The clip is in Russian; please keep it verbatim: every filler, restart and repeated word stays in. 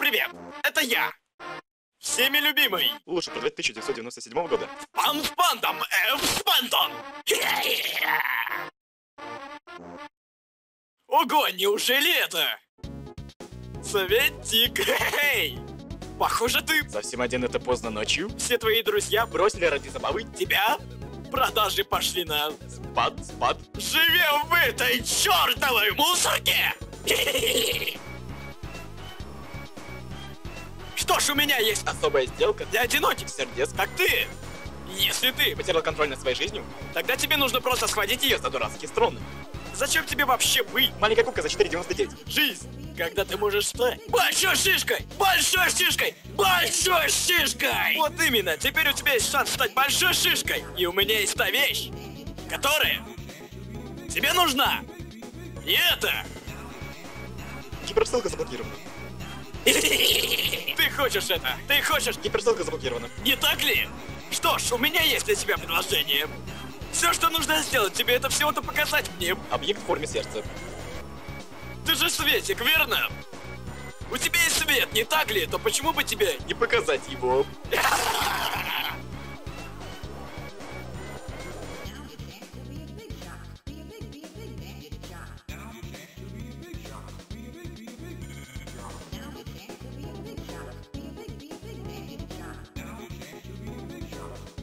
привет! Это я! Всеми любимый! Лучше продать тысяча девятьсот девяносто седьмого года. Пан в пандом! Э, в спантон! Ого, неужели это? Советик! Эй! Похоже, ты... Совсем один это поздно ночью. Все твои друзья Бросили ради забавы. тебя? Продажи пошли на... Спад, спад. Живем в этой чертовой мусорке! Что ж, у меня есть Особая сделка. для одиноких, Сердец. как ты. Если ты, Потерял контроль над своей жизнью. тогда тебе нужно просто схватить ее за дурацкие струны. Зачем тебе вообще быть? Маленькая кубка за четыре девяносто девять. Жизнь, когда ты можешь стать большой шишкой, большой шишкой, большой шишкой! Вот именно, теперь у тебя есть шанс стать большой шишкой. И у меня есть та вещь, которая тебе нужна. И это... Гиперссылка заблокирована. Ты хочешь это? Ты хочешь? Гиперссылка заблокирована. Не так ли? Что ж, у меня есть для тебя предложение. Все, что нужно сделать тебе, это всего-то показать мне. Объект в форме сердца. Ты же Светик, верно? У тебя есть свет, не так ли? То почему бы тебе... Не показать его.